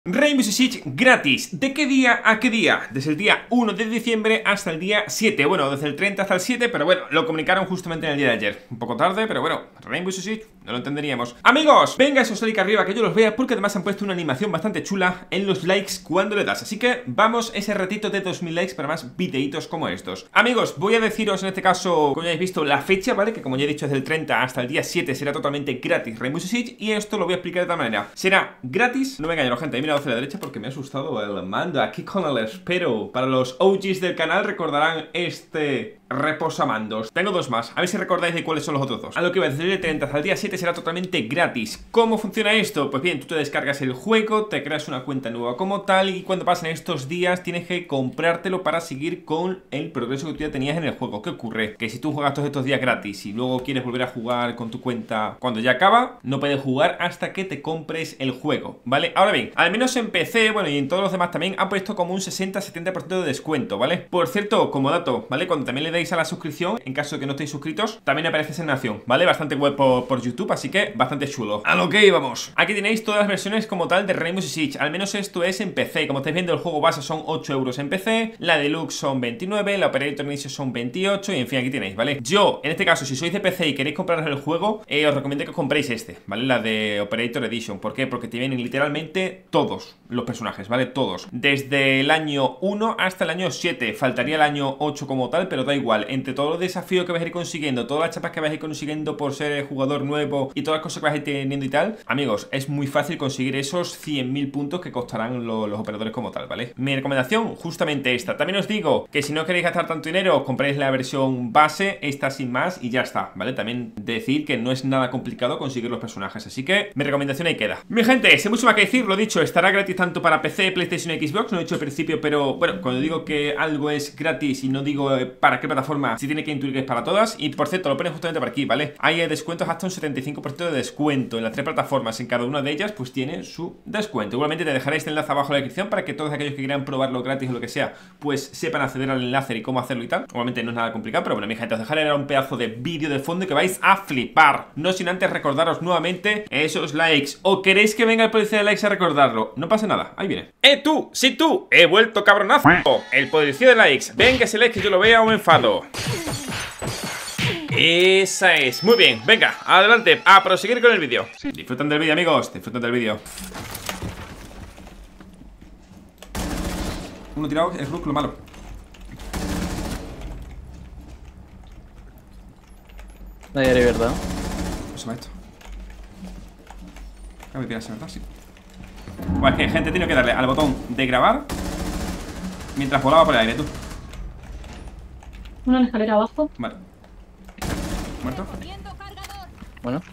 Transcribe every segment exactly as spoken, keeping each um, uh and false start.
Rainbow Six Siege gratis. ¿De qué día a qué día? Desde el día uno de diciembre hasta el día siete. Bueno, desde el treinta hasta el siete, pero bueno, lo comunicaron justamente en el día de ayer. Un poco tarde, pero bueno, Rainbow Six Siege no lo entenderíamos. Amigos, venga esos like arriba que yo los vea, porque además han puesto una animación bastante chula en los likes cuando le das. Así que vamos ese ratito de dos mil likes para más videitos como estos. Amigos, voy a deciros en este caso, como ya habéis visto, la fecha, ¿vale? Que como ya he dicho, desde el treinta hasta el día siete será totalmente gratis Rainbow Six Siege. Y esto lo voy a explicar de tal manera. Será gratis, no me engañaron, gente, he mirado hacia la derecha porque me ha asustado el mando aquí con el espero. Para los O Gs del canal recordarán este reposamandos. Tengo dos más, a ver si recordáis de cuáles son los otros dos. A lo que va, desde el día treinta hasta el día siete será totalmente gratis. ¿Cómo funciona esto? Pues bien, tú te descargas el juego, te creas una cuenta nueva como tal, y cuando pasen estos días tienes que comprártelo para seguir con el progreso que tú ya tenías en el juego. ¿Qué ocurre? Que si tú juegas todos estos días gratis y luego quieres volver a jugar con tu cuenta cuando ya acaba, no puedes jugar hasta que te compres el juego, ¿vale? Ahora bien, al menos en P C, bueno, y en todos los demás también han puesto como un sesenta a setenta por ciento de descuento, ¿vale? Por cierto, como dato, ¿vale? Cuando también le dais a la suscripción, en caso de que no estéis suscritos, también aparece esa animación, ¿vale? Bastante web por, por YouTube, así que bastante chulo. A lo que íbamos. Aquí tenéis todas las versiones como tal de Rainbow Six Siege. Al menos esto es en P C. Como estáis viendo, el juego base son ocho euros en P C, la Deluxe son veintinueve, la Operator Inicio son veintiocho, y en fin, aquí tenéis, ¿vale? Yo, en este caso, si sois de P C y queréis compraros el juego, eh, os recomiendo que os compréis este, ¿vale? La de Operator Edition. ¿Por qué? Porque te vienen literalmente todos los personajes, ¿vale? Todos. Desde el año uno hasta el año siete. Faltaría el año ocho como tal, pero da igual. Entre todos los desafíos que vais a ir consiguiendo, todas las chapas que vais a ir consiguiendo por ser jugador nuevo y todas las cosas que vais a ir teniendo y tal, amigos, es muy fácil conseguir esos cien mil puntos que costarán lo, los operadores como tal, ¿vale? Mi recomendación, justamente esta. También os digo que si no queréis gastar tanto dinero, os compréis la versión base, esta sin más, y ya está, ¿vale? También decir que no es nada complicado conseguir los personajes, así que mi recomendación ahí queda. Mi gente, sin mucho más que decir, lo dicho, estará gratis tanto para P C, PlayStation y Xbox, no lo he dicho al principio, pero bueno, cuando digo que algo es gratis y no digo eh, para qué plataforma, si tiene que intuir que es para todas. Y por cierto, lo ponen justamente por aquí, ¿vale? Hay descuentos hasta un setenta y cinco por ciento de descuento en las tres plataformas. En cada una de ellas pues tiene su descuento. Igualmente te dejaré este enlace abajo en la descripción para que todos aquellos que quieran probarlo gratis o lo que sea, pues sepan acceder al enlace y cómo hacerlo y tal. Obviamente no es nada complicado, pero bueno, mi gente, os dejaré ahora un pedazo de vídeo de fondo que vais a flipar. No sin antes recordaros nuevamente esos likes. ¿O queréis que venga el policía de likes a recordarlo? No pasa nada, ahí viene. ¡Eh tú! ¡Sí tú! ¡He vuelto cabronazo! El policía de likes. Venga ese like que yo lo vea o me enfado. Esa es, muy bien, venga, adelante, a proseguir con el vídeo. Disfrutan del vídeo, amigos, disfrutan del vídeo. Uno tirado, es Rook, lo malo. Nadie haré, ¿verdad? Pues se va esto. Cabe tirarse, ¿verdad? Sí. Bueno, es que gente tiene que darle al botón de grabar mientras volaba por el aire, tú. Una en la escalera abajo. Vale. ¿Muerto? Bueno.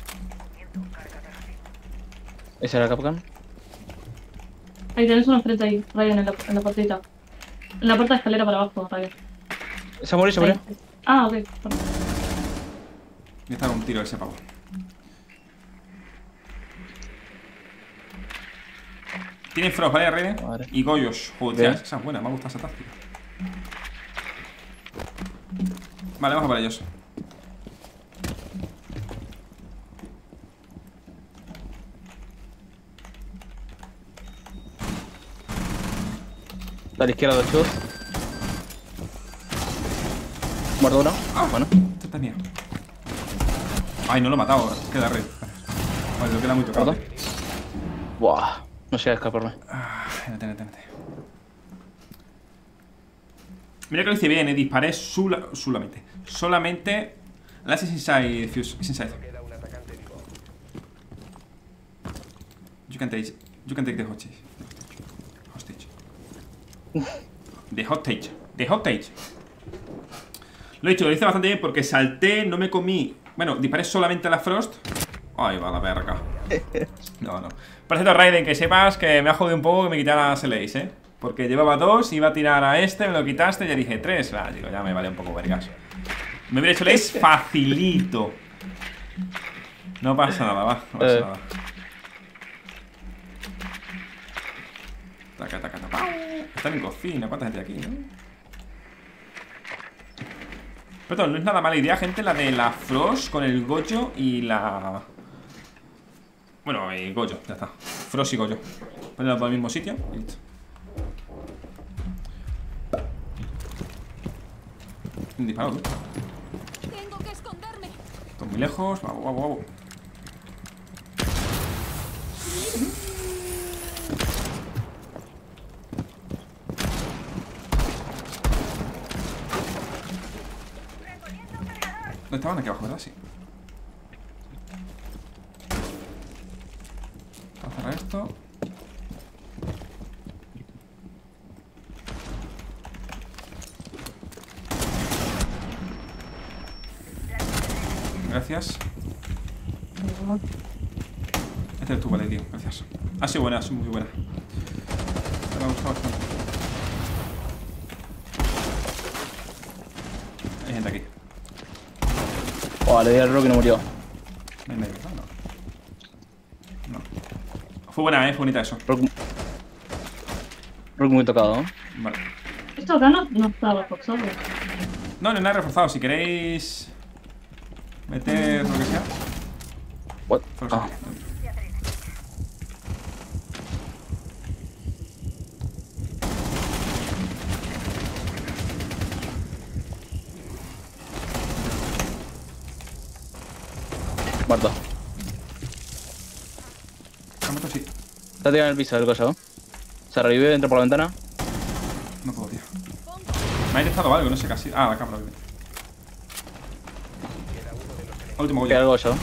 ¿Ese era el Capcom? Ahí tenés uno enfrente ahí, Ryan, en la, en la puertita. En la puerta de escalera para abajo, Ryan. Se murió, se murió. Ahí. Ah, ok. Y está con un tiro ese pavo. Tienen Frost, ¿vale, Raiden? Madre. Y Goyos. Joder, esa es buena, me ha gustado esa táctica. Vale, vamos a por ellos. A la izquierda dos chus. Muerto uno. Ah, Bueno. Esto está mío. Ay, no lo he matado, queda red. Vale, lo queda muy tocado. ¿Perdón? Buah, no sé a escaparme. Ah, vete, vete, vete. Mira que lo hice bien, eh. Disparé sula, solamente. Solamente. Last is inside, Fuse. Is inside. You can take. You can take the hostage. Hostage. The hostage. The hostage. Lo he dicho, lo hice bastante bien porque salté, no me comí. Bueno, disparé solamente a la Frost. Ay, va la verga. No, no. Por cierto, Raiden, que sepas que me ha jodido un poco que me quitara las L As, ¿eh? Porque llevaba dos, iba a tirar a este, me lo quitaste, ya dije tres. Ah, digo, ya me vale un poco vergas. Me hubiera hecho L As facilito. No pasa nada, va, no pasa eh. nada. Taca, taca, taca. Están en cocina, ¿cuánta gente hay aquí, no? Perdón, no es nada mala idea, gente, la de la Frost con el Goyo y la... Bueno, el Goyo, ya está. Frost y Goyo. Ponlo por el mismo sitio. Y listo. Un disparo, tú. Tengo que esconderme. Esto muy lejos. Vamos, vamos, vamos. ¿Dónde estaban? Aquí abajo, ¿verdad? Sí. Vamos a cerrar esto. Gracias. Este es tu vale, tío. Gracias. Ha sido buena, ha sido muy buena. Me ha gustado bastante. Hay gente aquí. Oh, le di al Rock y no murió. No hay medio, ¿no? No. Fue buena, eh. Fue bonita eso. Rock, Rock muy tocado, ¿no? Vale. Esto acá no, no está reforzado. No, no es nada reforzado. Si queréis meter lo que sea. What? Por Ah. Muerto. ¿Lo meto? Sí. Está tirado en el piso del coso. Se revive, entra por la ventana. No puedo, tío. Me ha intentado algo, no sé casi. Ah, la cámara, obviamente. Último Queda el Goya. coso.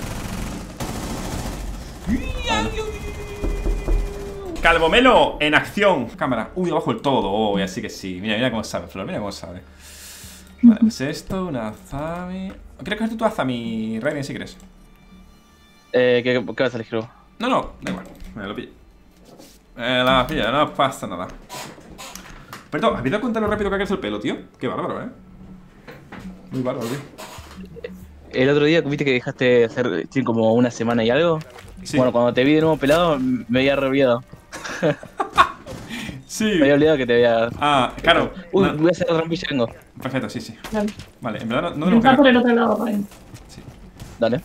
Calvomelo en acción. Cámara. Uy, abajo el todo. Oh, así que sí. Mira, mira cómo sabe, Flor. Mira cómo sabe. Vale, pues esto, una Azami. ¿Quieres cogerte tu Azami, Raiden, si quieres? Eh, ¿qué, ¿Qué vas a elegir? No, no, da igual. Me lo pillo. Me la pilla, no pasa nada. Perdón, ¿has visto cuenta lo rápido que ha crecido el pelo, tío? Qué bárbaro, eh. Muy bárbaro, tío. El otro día, viste que dejaste hacer sí, como una semana y algo. Sí. Bueno, cuando te vi de nuevo pelado, me había re olvidado. Sí. Me había olvidado que te había. Ah, claro. Uy, No. voy a hacer el rampilla y vengo. Perfecto, sí, sí. Vale. Vale, en verdad no, no tenemos Está por que... el otro lado, Ryan. Sí. Dale.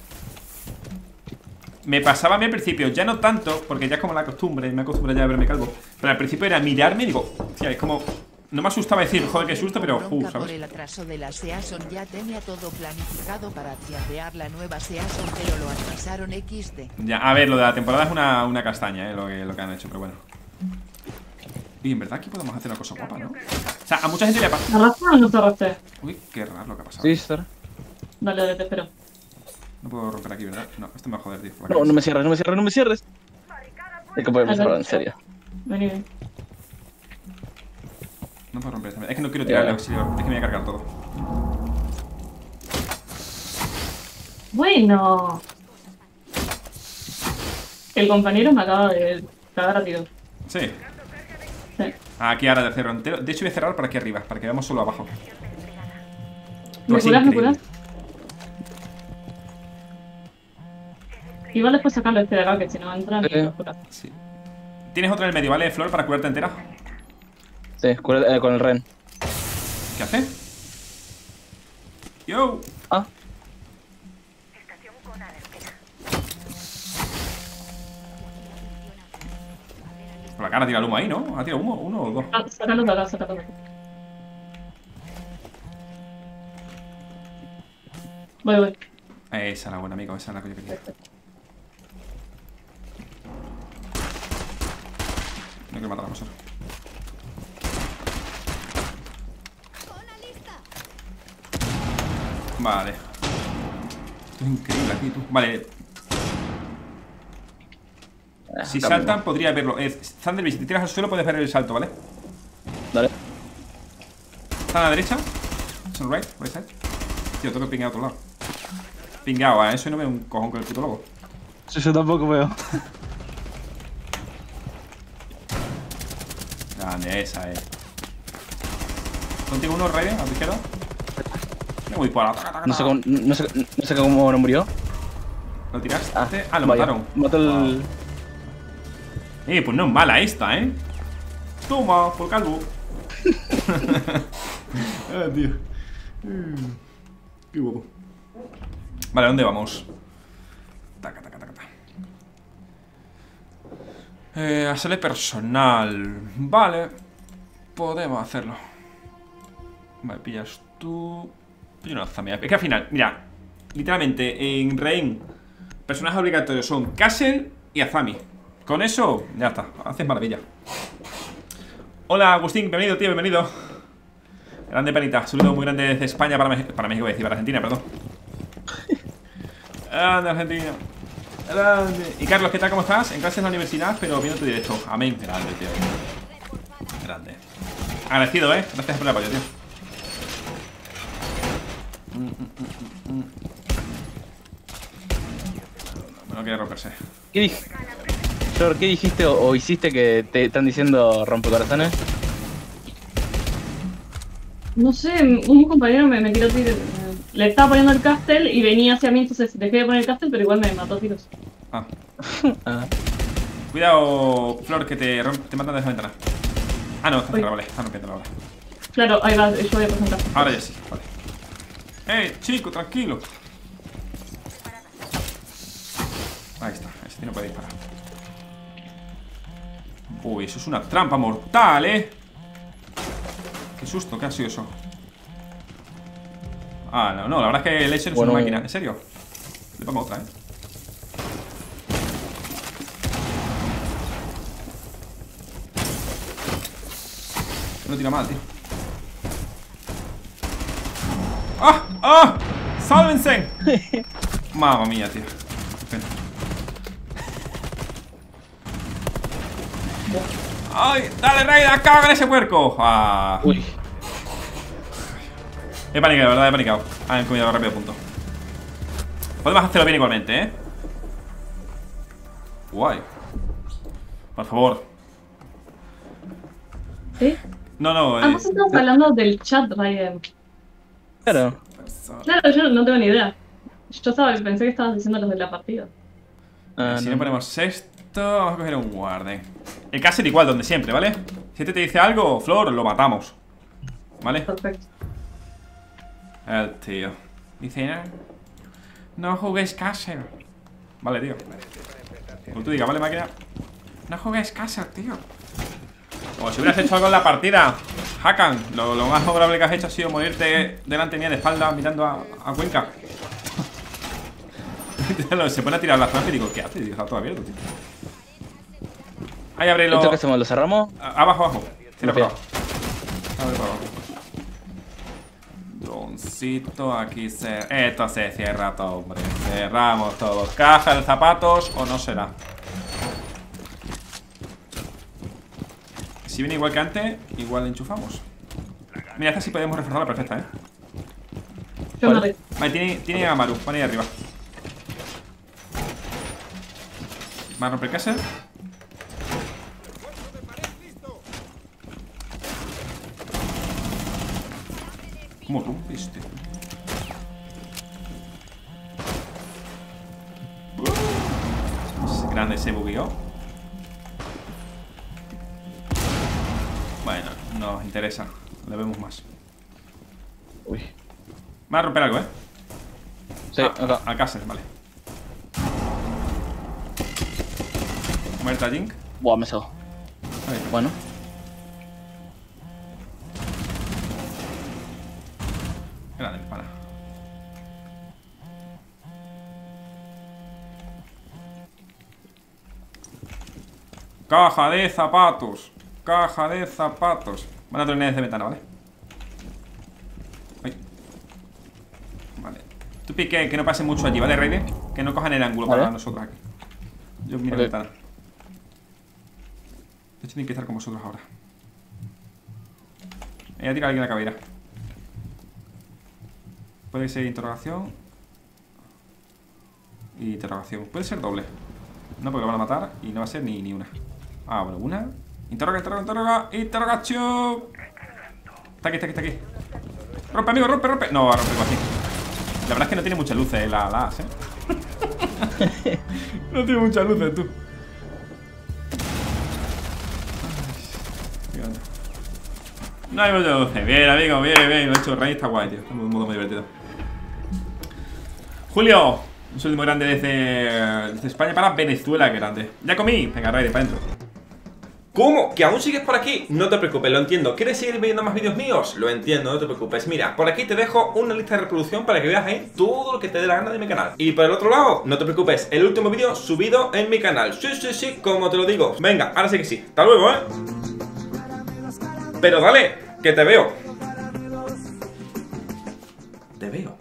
Me pasaba a mí al principio, ya no tanto, porque ya es como la costumbre, me acostumbré ya a verme calvo. Pero al principio era mirarme y digo, tía, es como... No me asustaba decir, joder, qué susto, pero, uh, Por ¿sabes? el atraso de la Season ya tenía todo planificado para tiardear la nueva Season, pero lo atrasaron equis de. Ya, a ver, lo de la temporada es una, una castaña, eh, lo que, lo que han hecho, pero bueno. Y en verdad aquí podemos hacer una cosa guapa, ¿no? O sea, a mucha gente le pasa... ¿Te arrastra o no te arrastre? Uy, qué raro lo que ha pasado. Sí, Star. Dale, dale, te espero. No puedo romper aquí, ¿verdad? No, esto me va a joder, tío. La No, cabeza. no me cierres, no me cierres, no me cierres. Hay que poderme cerrar, en serio. Vení, vení. No puedo romper esta. Es que no quiero tirarle auxilio. Es que me voy a cargar todo. Bueno. El compañero me acaba de cagar a tiro. Sí. Sí. Aquí ahora de cerro entero. De hecho, voy a cerrar para aquí arriba, para que veamos solo abajo. ¿Me Es curas, me increíble. curas? Igual después sacarlo este de acá, que si no entra, Sí. me curas. Sí. Tienes otra en el medio, ¿vale, Flor? Para curarte entera. Sí, cura- eh, con el Ren. ¿Qué hace? Yo. Ah, Por la cara tira el humo ahí, ¿no? ¿Ha tirado humo? ¿Uno o dos? Ah, sácalo de acá, sácalo de acá. Voy, voy. Esa es la buena, amigo. Esa es la que yo quería. No quiero matar a vosotros. Vale. Esto es increíble aquí, tú. Vale. Si cambio. saltan, podría verlo. Eh, Thunderbeast, si te tiras al suelo, puedes ver el salto, ¿vale? dale. Está a la derecha. Son right, right side. Tío, tengo que pingar a otro lado. Pingado, a eso y no veo un cojón con el puto lobo. Yo, yo tampoco veo. Grande, esa, eh. Contigo uno, Raiden, a tu izquierda. Me voy por la. taca, taca, No sé taca. cómo, no sé, no sé cómo no murió. ¿Lo tiraste? Ah, Ah, lo vaya. mataron. Mató el. Wow. Eh, pues no es mala esta, ¿eh? Toma, por calvo. Ah, tío. Mm, Qué guapo. Vale, ¿a dónde vamos? Taca, taca, taca, taca. Eh, hacerle personal. Vale. Podemos hacerlo. Vale, pillas tú. Pillo una Azami. Es que al final, mira, literalmente en Reign, personajes obligatorios son Castle y Azami. Con eso, ya está. Haces maravilla. Hola Agustín, bienvenido, tío, bienvenido. Grande panita, saludo muy grande desde España para, Me para México, voy a decir, para Argentina, perdón. Grande Argentina. Grande. Y Carlos, ¿qué tal? ¿Cómo estás? En clases en la universidad, pero viendo tu directo. Amén. Grande, tío. Grande. Agradecido, ¿eh? Gracias por el apoyo, tío. Mm, mm, mm, mm. No, no quiere romperse. ¿Qué dijiste? ¿Qué dijiste o, o hiciste que te están diciendo rompecorazones? No sé, un compañero me, me tiró tiros. Le estaba poniendo el castle y venía hacia mí, entonces dejé de poner el castle, pero igual me mató a tiros. Ah. Ah. Cuidado, Flor, que te, te matan desde la ventana. Ah, no, está cerrado, vale. Está rompiendo ahora. Claro, ahí va, yo voy a presentar. Ahora ya sí, vale. ¡Eh, chico, tranquilo! Ahí está, ese no puede disparar. Uy, eso es una trampa mortal, ¿eh? Qué susto, ¿qué ha sido eso? Ah, no, no, la verdad es que el Laser Bueno, es una máquina. ¿En serio? Le pongo otra, ¿eh? No tira mal, tío. ¡Ah! ¡Ah! ¡Sálvense! Mamma mía, tío. ¡Ay! ¡Dale, Raida! ¡Acaba con ese puerco! ¡Ah! Uy. He panicado, ¿verdad? He panicado. Han comido rápido, punto. Podemos hacerlo bien igualmente, ¿eh? Guay. Por favor. ¿Sí? No, no, Ah, eh. vos estabas hablando del chat, Raiden. Claro. Claro, yo no tengo ni idea. Yo estaba, pensé que estabas diciendo los de la partida. Ah, Si no. no ponemos esto, vamos a coger un guarde. El caster igual, donde siempre, ¿vale? Si este te dice algo, Flor, lo matamos. ¿Vale? Perfecto. El tío dice, no, no juguéis caster. Vale, tío. Como tú digas, ¿vale, máquina? No juguéis caster, tío. O si hubieras hecho algo en la partida, Hakan, lo, lo más probable que has hecho ha sido morirte delante mía de espalda mirando a, a Cuenca. Se pone a tirar las trampas y digo, ¿qué hace? Y digo, está todo abierto, tío. Ahí abre lo... ¿Esto qué hacemos? ¿Lo cerramos? A- Abajo, abajo. Tira por Ok. abajo. Abre por abajo. Droncito, aquí se... Esto se cierra todo, hombre. Cerramos todo. Caja de zapatos o no será. Si viene igual que antes, igual enchufamos. Mira, esta sí podemos reforzarla perfecta, ¿eh? Yo me ¿Cuál? re... Vale, tiene, tiene a Maru. Pone ahí arriba. Va a romper casa. ¿Cómo rompiste? Es grande ese bugueo. Bueno, no nos interesa. Le vemos más. Uy. Va a romper algo, ¿eh? Sí, Ah, acá. a casa, vale. Muerta Jink. Buah, me salgo. Ahí. Bueno. Grande, mi pana. Caja de zapatos. Caja de zapatos. Van a tener desde ventana, ¿vale? Ay. Vale. Tú pique que no pase mucho allí, ¿vale, Raiden? Que no cojan el ángulo Vale. para nosotros aquí. Yo miro Ok. ventana. De hecho, tienen que estar con vosotros ahora. Ella tira a alguien a la cabera. Puede ser interrogación. Y interrogación. Puede ser doble. No, porque lo van a matar y no va a ser ni, ni una. Ah, bueno, una. Interroga, interroga, interroga. Interrogación. Está aquí, está aquí, está aquí. Rompe, amigo, rompe, rompe. No, va a romper igual aquí. La verdad es que no tiene muchas luces la, la as, ¿eh? No tiene muchas luces, tú. Ay, no hay muchas luces. Bien, amigo, bien, bien. Lo he hecho Rey, está guay, tío. Está muy, muy, muy divertido. Julio, un saludo muy grande desde, desde España para Venezuela, grande. Ya comí. Venga, Rey, para adentro. ¿Cómo? ¿Que aún sigues por aquí? No te preocupes, lo entiendo. ¿Quieres seguir viendo más vídeos míos? Lo entiendo, no te preocupes. Mira, por aquí te dejo una lista de reproducción para que veas ahí todo lo que te dé la gana de mi canal. Y por el otro lado, no te preocupes, el último vídeo subido en mi canal. Sí, sí, sí, como te lo digo. Venga, ahora sí que sí. Hasta luego, ¿eh? Pero dale, que te veo. Te veo.